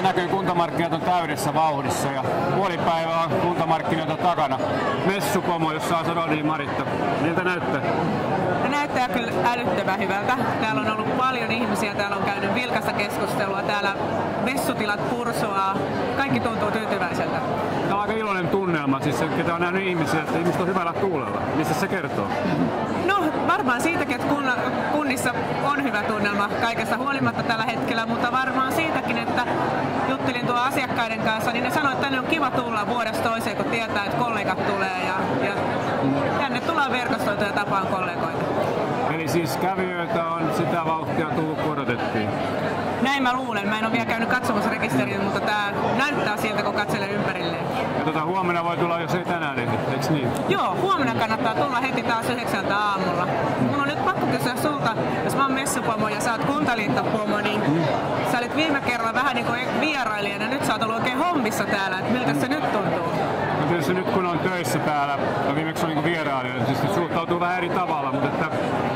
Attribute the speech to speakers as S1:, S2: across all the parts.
S1: Tästä näkyy kuntamarkkinat on täydessä vauhdissa ja puolipäivä on kuntamarkkinoita takana. Messupomo, jossa on Sadolin Maritta. Miltä näyttää?
S2: No, näyttää kyllä älyttömän hyvältä. Täällä on ollut paljon ihmisiä, täällä on käynyt vilkasta keskustelua, täällä messutilat pursuaa. Kaikki tuntuu tyytyväiseltä.
S1: Tämä on aika iloinen tunnelma, siis ketä on nähnyt ihmisiä, että ihmiset on hyvällä tuulella. Mistä se kertoo?
S2: No varmaan siitäkin, että kunnissa on hyvä tunnelma kaikesta huolimatta tällä hetkellä, mutta varmaan siitäkin, että juttelin tuolla asiakkaiden kanssa, niin ne sanoivat, että tänne on kiva tulla vuodesta toiseen, kun tietää, että kollegat tulee ja tänne tullaan verkostoitua ja tapaan kollegoita.
S1: Eli siis kävijöitä on sitä vauhtia tullut, kun odotettiin?
S2: Näin mä luulen. Mä en ole vielä käynyt katsomassa rekisteriä, mutta tää näyttää siltä, kun katselee ympärilleen.
S1: Ja huomenna voi tulla, jos ei tänään ehdi, eikö niin?
S2: Joo, huomenna kannattaa tulla heti taas 9 aamulla. Mun on nyt pakko kysyä sulta, jos mä oon messupomo ja sä oot kuntaliittopomo, niin sä olit viime kerralla vähän niin kuin vierailijana, nyt sä oot ollut oikein hommissa täällä, että miltä se nyt tuntuu?
S1: No tietysti nyt kun on töissä täällä, ja viimeksi on niin vierailijana, siis suhtautuu vähän eri tavalla, mutta että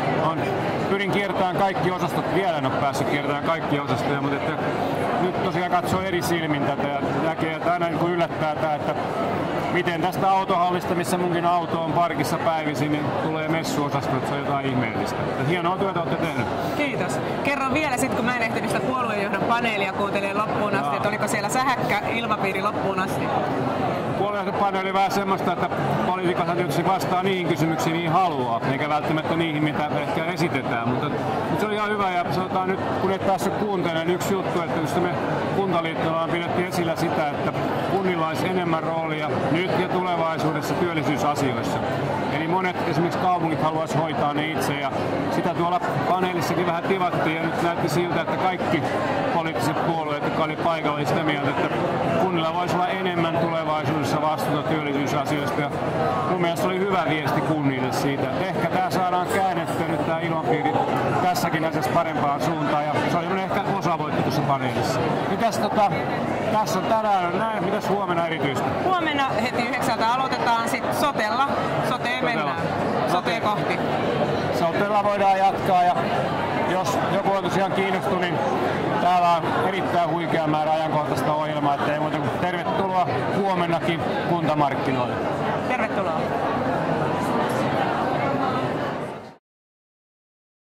S1: pyrin kiertämään kaikki osastot, vielä en ole päässyt kiertämään kaikki osastoja, mutta että nyt tosiaan katsoo eri silmin tätä ja näkee, että aina niin yllättää tämä, että miten tästä autohallista, missä munkin auto on parkissa päivisin, niin tulee messuosasto, että se on jotain ihmeellistä. Ja hienoa työtä olette tehnyt.
S2: Kiitos. Kerro vielä sitten, kun mä en ehtinyt sitä puoluejohdon paneelia kuuntelemaan loppuun asti, että oliko siellä sähäkkä ilmapiiri loppuun asti?
S1: Puoluejohtopaneeli oli vähän semmoista, että poliitikot tietysti vastaa niihin kysymyksiin niin haluaa, eikä välttämättä niihin, mitä ehkä esitetään. Mutta se oli ihan hyvä ja sanotaan nyt, kun et päässyt kuuntelemaan, yksi juttu, että just me Kuntaliittolla on pidetty esillä sitä, että kunnilla olisi enemmän roolia nyt ja tulevaisuudessa työllisyysasioissa. Eli monet esimerkiksi kaupungit haluaisi hoitaa ne itse ja sitä tuolla paneelissakin vähän tivattiin ja nyt näytti siltä, että kaikki poliittiset puolueet, jotka oli paikalla, oli sitä mieltä, että kunnilla voisi olla enemmän tulevaisuudessa vastuuta työllisyysasioista ja mun mielestä oli hyvä viesti kunnille siitä, että ehkä tämä saadaan käännettyä nyt tämä ilmapiiri tässäkin asiassa parempaan suuntaan ja se oli ehkä osavoitto tuossa paneelissa. Mitäs tässä on tänään näin, mitäs huomenna erityisesti?
S2: Huomenna heti 9 aloitetaan sitten sotella. Soteen mennään. Soteen kohti.
S1: Sotella voidaan jatkaa ja jos joku on tosiaan kiinnostunut, niin täällä on erittäin huikea määrä ajankohtaista ohjelmaa, ettei muuta kuin tervetuloa huomennakin kuntamarkkinoille.
S2: Tervetuloa.